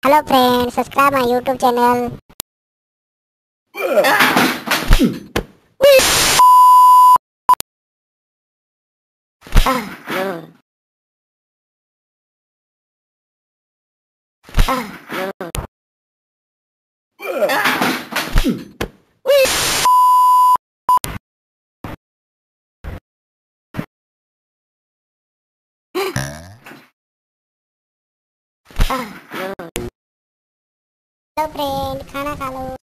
Hello friend, subscribe my YouTube channel. Hello friend, खाना खा लो।